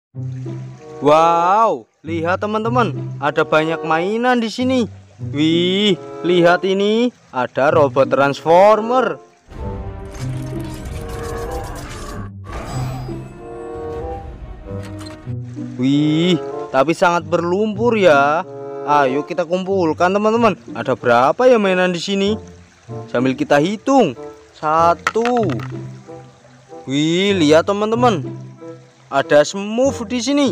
Wow, lihat teman-teman, ada banyak mainan di sini. Wih, lihat ini, ada robot transformer. Wih, tapi sangat berlumpur ya. Ayo kita kumpulkan teman-teman. Ada berapa ya mainan di sini? Sambil kita hitung. 1. Wih, lihat teman-teman. Ada Smooth di sini.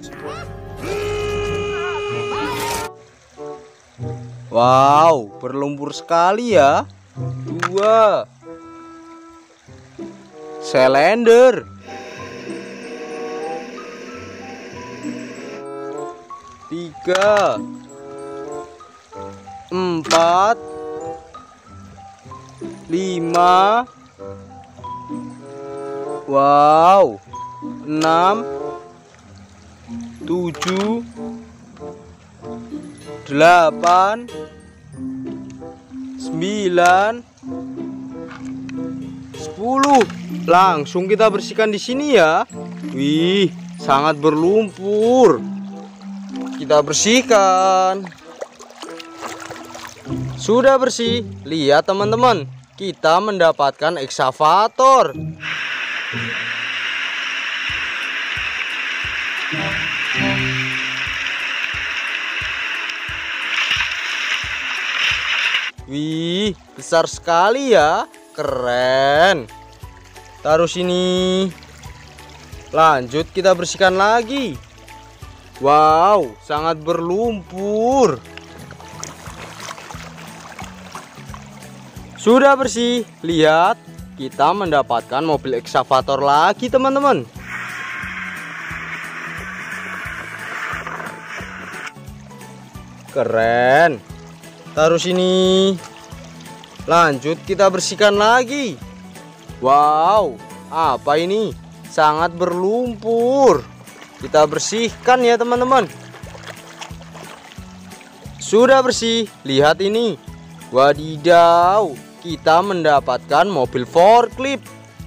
Wow, berlumpur sekali ya. 2. Slender. 3. 4. 5. Wow. 6. 7. 8. 9. 10. Langsung kita bersihkan di sini ya. Wih, sangat berlumpur. Kita bersihkan. Sudah bersih. Lihat teman-teman, kita mendapatkan ekskavator. Wih, besar sekali ya. Keren. Taruh sini. Lanjut kita bersihkan lagi. Wow, sangat berlumpur. Sudah bersih. Lihat, kita mendapatkan mobil ekskavator lagi teman-teman. Keren. Taruh sini. Lanjut kita bersihkan lagi. Wow, apa ini? Sangat berlumpur. Kita bersihkan ya teman-teman. Sudah bersih. Lihat ini. Wadidaw, kita mendapatkan mobil forklift.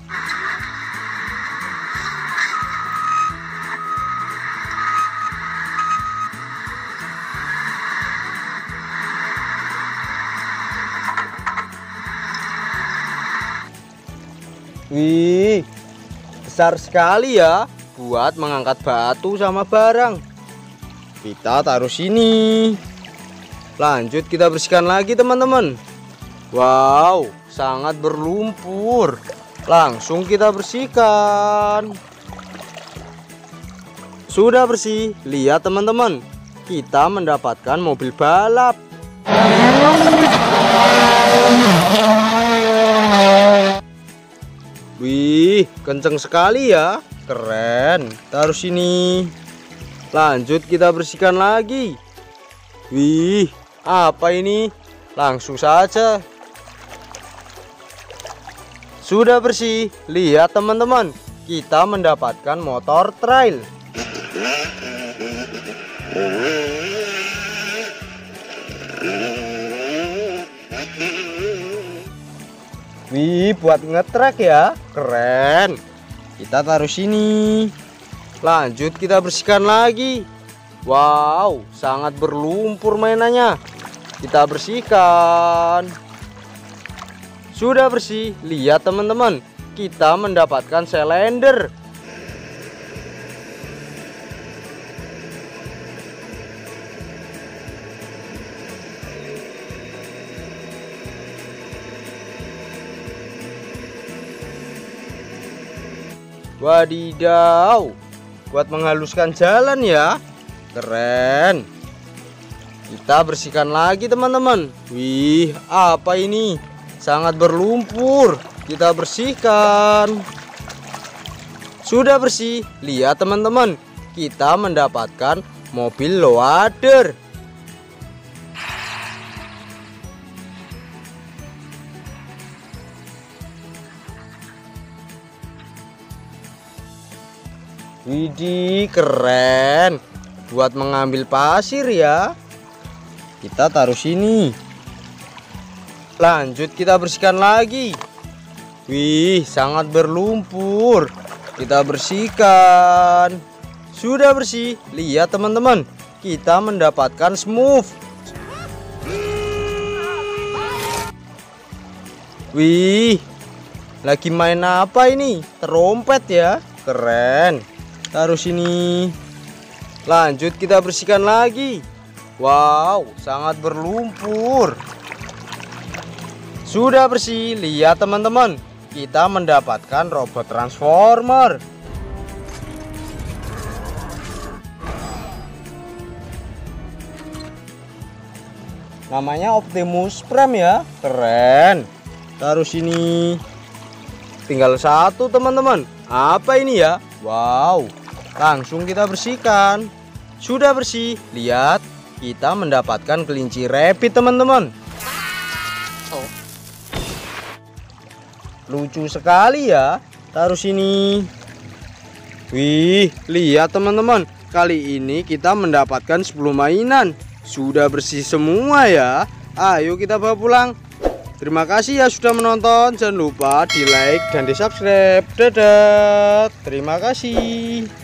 Wih, besar sekali ya, buat mengangkat batu sama barang. Kita taruh sini. Lanjut kita bersihkan lagi teman-teman. Wow, sangat berlumpur. Langsung kita bersihkan. Sudah bersih. Lihat teman-teman, kita mendapatkan mobil balap. Wih, kenceng sekali ya. Keren. Taruh sini. Lanjut kita bersihkan lagi. Wih, apa ini? Langsung saja. Sudah bersih. Lihat teman-teman, kita mendapatkan motor trail. Wih, buat ngetrek ya. Keren. Kita taruh sini. Lanjut kita bersihkan lagi. Wow, sangat berlumpur mainannya. Kita bersihkan. Sudah bersih. Lihat teman-teman, kita mendapatkan slender. Wadidaw, buat menghaluskan jalan ya. Keren. Kita bersihkan lagi teman-teman. Wih, apa ini? Sangat berlumpur. Kita bersihkan. Sudah bersih. Lihat teman-teman, kita mendapatkan mobil loader. Widih, keren. Buat mengambil pasir ya. Kita taruh sini. Lanjut kita bersihkan lagi. Wih, sangat berlumpur. Kita bersihkan. Sudah bersih. Lihat teman-teman, kita mendapatkan smooth. Wih, lagi main apa ini? Terompet ya, keren. Taruh sini. Lanjut kita bersihkan lagi. Wow, sangat berlumpur. Sudah bersih. Lihat teman-teman, kita mendapatkan robot transformer. Namanya Optimus Prime ya, keren. Taruh sini. Tinggal satu teman-teman. Apa ini ya? Wow, langsung kita bersihkan. Sudah bersih. Lihat, kita mendapatkan kelinci rapid teman-teman. Lucu sekali ya. Taruh sini. Wih, lihat teman-teman, kali ini kita mendapatkan 10 mainan. Sudah bersih semua ya. Ayo kita bawa pulang. Terima kasih ya sudah menonton. Jangan lupa di like dan di subscribe. Dadah. Terima kasih.